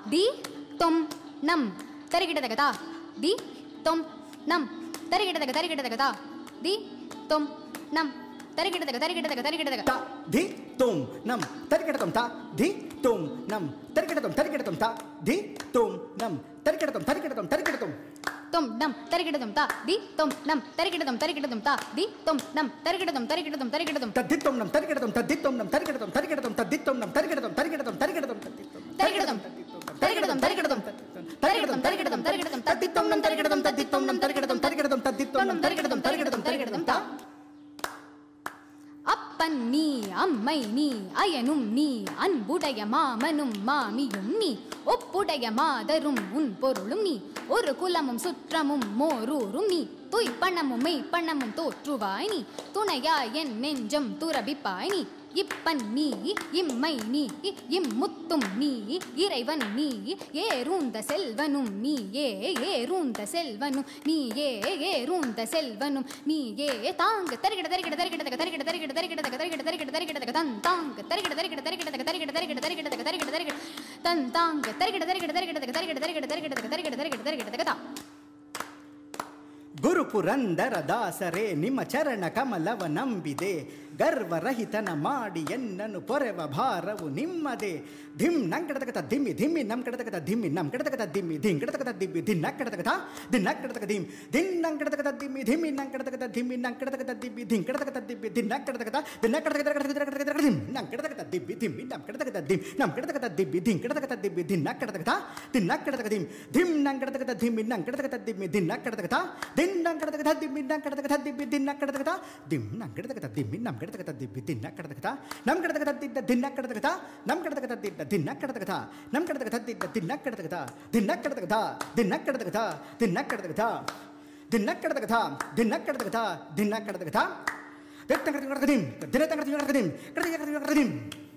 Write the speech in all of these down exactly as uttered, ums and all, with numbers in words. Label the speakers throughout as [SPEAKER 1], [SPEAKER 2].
[SPEAKER 1] தி தொம் நம் தரிகிடதகதா தி தொம் நம் தரிகிடதக தரிகிடதகதா தி தொம் நம் தரிகிடதக தரிகிடதக தரிகிடதக
[SPEAKER 2] தா தி தொம் நம் தரிகிடதம் தா தி தொம் நம் தரிகிடதம் தரிகிடதம் தா தி தொம் நம் தரிகிடதம் தரிகிடதம் தரிகிடதம்
[SPEAKER 1] தொம் நம் தரிகிடதம் தா தி தொம் நம் தரிகிடதம் தரிகிடதம் தா தி தொம் நம் தரிகிடதம் தரிகிடதம் தரிகிடதம்
[SPEAKER 2] தத்தித்தம் நம் தரிகிடதம் தத்தித்தம் நம் தரிகிடதம் தரிகிடதம் தத்தித்தம் நம் தரிகிடதம் தரிகிடதம் தரிகிடதம்
[SPEAKER 1] தரிகிடதம் தரிகிடதம் தரிகிடதம் தரிகிடதம் தரிகிடதம் தரிகிடதம்
[SPEAKER 2] தத்தித்தம் நம் தரிகிடதம் தத்தித்தம் நம் தரிகிடதம் தரிகிடதம் தத்தித்தம் நம் தரிகிடதம் தரிகிடதம் தரிகிடதம் தா
[SPEAKER 1] அப்பன் நீ அம்மை நீ அயனும் நீ அன்புடைய மாமனும் மாமியும் நீ ஒப்புடைய மாதரும் உன் பொருளும் நீ ஒரு குலமும் சுற்றமும் மோரூரும் நீ துய் பணமும் மெய் பணமும் தோற்றுவாய் நீ துணையாய் என் நெஞ்சம் துரபிப்பாய் நீ இப்பன் நீ இம்மை நீ இம்முத்தும் நீ இறைவன் நீ ஏறூந்த செல்வனும் நீ ஏ ஏறூந்த செல்வனும் நீ ஏ ஏறூந்த செல்வனும் நீ ஏ தாங்க தரிகிட தரிகிட தரிகிட தரிகிட தரிகிட தரிகிட தரிகிட தரிகிட தரிகிட தன் தாங்க தரிகிட தரிகிட தரிகிட தரிகிட தரிகிட தரிகிட தரிகிட தரிகிட தன் தாங்க தரிகிட தரிகிட தரிகிட தரிகிட தரிகிட தரிகிட தரிகிட தரிகிட தரிகிட தரிகிட
[SPEAKER 2] ಗುರು ಪುರಂದರ ದಾಸರೇ ನಿಮ್ಮ ಚರಣ ಕಮಲವ ನಂಬಿದೆ ಗರ್ವರಹಿತನ ಮಾಡಿ ಎನ್ನನು ಪೊರೆವ ಭಾರವು ನಿಮ್ಮದೇ ಧಿಮ್ ನಂ ಕಡತಕತ ದಿಮ್ಮಿ ಧಿಮ್ಮಿ ನಂ ಕಡತಕತ ದಿಮ್ಮಿ ನಂ ಕಡತಕತ ದಿಮ್ಮಿ ಧಿಂ ಕಡತಕತ ದಿಮ್ಮಿ ಧಿನ್ ನಕ್ ಕಡತಕತ ದಿನ್ ನಕ್ ಕಡತಕ ದಿಮ್ ದಿನ್ ನಂ ಕಡತಕತ ದಿಮ್ಮಿ ಧಿಮ್ಮಿ ನಂ ಕಡತಕತ ದಿಮ್ಮಿ ನಂ ಕಡತಕತ ದಿಮ್ಮಿ ಧಿಂ ಕಡತಕತ ದಿಮ್ಮಿ ದಿನ್ ನಕ್ ಕಡತಕತ ದಿನ್ ನಕ್ ಕಡತಕತ ಕಡತಕತ ದಿಮ್ ನಂ ಕಡತಕತ ದಿಮ್ಮಿ ಧಿಮ್ಮಿ ನಂ ಕಡತಕತ ದಿಮ್ ನಂ ಕಡತಕತ ದಿಮ್ಮಿ ಧಿಂ ಕಡತಕತ ದಿಮ್ಮಿ ದಿನ್ ನಕ್ ಕಡತಕತ ದಿನ್ ನಕ್ ಕಡತಕ ದಿಮ್ ಧಿಮ್ ನಂ ಕಡತಕತ ದಿಮ್ಮಿ ನಂ ಕಡತಕತ ದಿಮ್ಮಿ ದಿನ್ ನಕ್ ಕಡತಕತ ದಿನ್ ನಂ ಕಡತಕತ ದಿಮ್ಮಿ ನಂ ಕಡತಕತ ದಿಮ್ಮಿ ದಿನ್ ನಕ್ ಕಡತಕತ ದಿಮ್ ನಂ ಕಡತಕತ ದಿಮ್ಮಿ ನಂ ಕಡತಕತ ದಿಮ್ಮಿ ದಿನ್ ನಕ್ ಕಡತಕತ ನಂ ಕಡತಕತ ದಿದ್ದ ದಿನ್ ನಕ್ ಕಡತಕತ ನಂ ಕಡತಕತ ದಿದ್ದ ದಿನ್ ನಕ್ ಕಡತಕತ ನಂ ಕಡತಕತ ದಿದ್ದ ದಿನ್ ನಕ್ ಕಡತಕತ ದಿನ್ ನಕ್ ಕಡತಕತ ದಿನ್ ನಕ್ ಕಡತಕತ ದಿನ್ ನಕ್ ಕಡತಕತ ದಿನ್ ನಕ್ ಕಡತಕತ ದಿನ್ ನಕ್ ಕಡತಕತ ದಿನ್ ನಕ್ ಕಡತಕತ ದಿನ್ ನಕ್ ಕಡತಕತ ದಿನ್ ದಿನ ತಂ ಕಡತಕತ ದಿನ್ ಕಡತಕತ ದಿನ್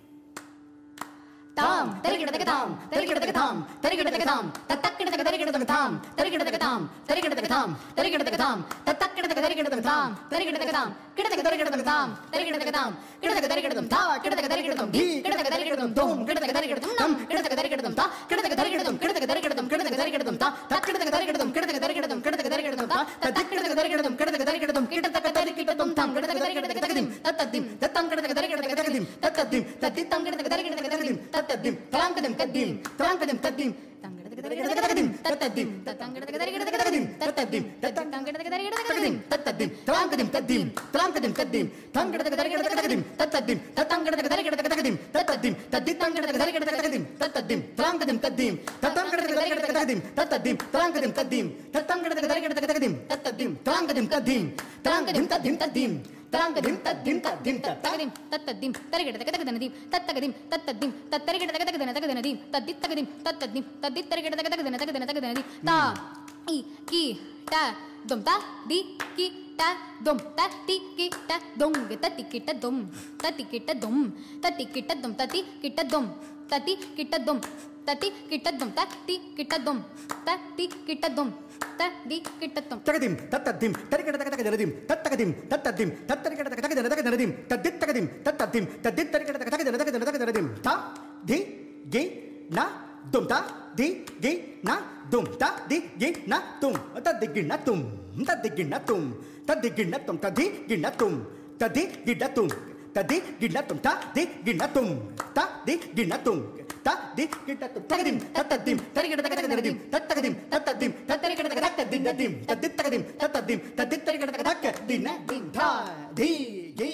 [SPEAKER 1] தாம் தரிகிடதக தாம் தரிகிடதக தாம் தரிகிடதக தாம் தத்தக்கிடதக தரிகிடதக தாம் தரிகிடதக தாம் தரிகிடதக தாம் தரிகிடதக தாம் தத்தக்கிடதக தரிகிடதக தாம் தரிகிடதக தாம் கிடதக தரிகிடதக தாம் தரிகிடதக தாம் கிடதக தரிகிடதம் தா கிடதக தரிகிடதம் தி கிடதக தரிகிடதம் தோம் கிடதக தரிகிடதம் நம் கிடதக தரிகிடதம் தா கிடதக தரிகிடதம் கிடதக தரிகிடதம் கிடதக தரிகிடதம் தா தக்கிடதக தரிகிடதம் கிடதக தரிகிடதம் கிடதக தரிகிடதம் தா தத்தக்கிடதக தரிகிடதம் கிடதக தரிகிடதம் கிடதக தரிகிடதம் தாம் கிடதக தரிகிடதக தகதிம் தத்ததிம் தத்தம் கிடதக தரிகிடதக தகதிம் தத்ததிம் தத்தித்தம் கிடதக தரிகிடதக தகதிம் தத்ததிம் தலாங்கதம் கத்திம் தலாங்கதம் கத்திம் தங்கடதக தரிகிடதக தகதிம் தத்ததிம் தத்தங்கடதக தரிகிடதக தகதிம் தத்ததிம் தத்தங்கடதக தரிகிடதக தகதிம் தத்ததிம் தலாங்கதம் கத்திம் தலாங்கதம் கத்திம் தங்கடதக தரிகிடதக தகதிம் தத்ததிம் தத்தங்கடதக தரிகிடதக தகதிம் தத்ததிம் தத்தித்தங்கடதக தரிகிடதக தகதிம் தத்ததிம் தலாங்கதம் கத்திம் தத்தங்கடதக தரிகிடதக தகதிம் தத்ததிம் தலாங்கதம் கத்திம் தத்தங்கடதக தரிகிடதக தகதிம் தத்ததிம் தலாங்கதம் கத்திம் தலாங்கதம் கத்திம் தத்திம் தலாங்கதிம் தத்திம் தத்திம் தத்தகதிம் தத்ததிம் தரிகிடதக தகதனதிம் தத்தகதிம் தத்ததிம் தத்தரிகிடதக தகதன தகதனதிம் தத்தித்தகதிம் தத்ததிம் தத்தித்தரிகிடதக தகதன தகதன தகதனதி தா இ கி ட தும் த தி கி ட தும் த தி கி ட தும் தத்தி கிட்ட தும் தத்தி கிட்ட தும் தத்தி கிட்ட தும் தத்தி கிட்ட தும் தத்தி கிட்ட தும் தத்தி கிட்ட தும் தத்தி கிட்ட தும் தத்தி கிட்ட தும் தத்தி கிட்ட தும்
[SPEAKER 2] தகதிம் தத்ததிம் தரிகிடதக தகதனதிம் தத்தகதிம் தத்ததிம் தத்தரிகிடதக தகதன தகதனதிம் தத்தித்தகதிம் தத்ததிம் தத்தித்தரிகிடதக தகதன தகதன தகதனதிம் தா தி கி ந தும் தா தி கி ந தும் தா தி கி ந தும் தத்தி கி ந தும் தத்தி கி ந தும் தத்தி கி ந தும் தத்தி கி ந தும் தத்தி கி ந தும் தத்தி கி ந தும் தா தி கி ந தும் தா தி கி ந தும் தா தி கி ந தும் தகதிம் தத்ததிம் தரிகிடதக தகதனதிம் தத்தகதிம் தத்ததிம் தத்தரிகிடதக தகதிம் தத்திம் தத்தித்தகதிம் தத்ததிம் தத்தித்தரிகிடதக தகதிம் தா தி கி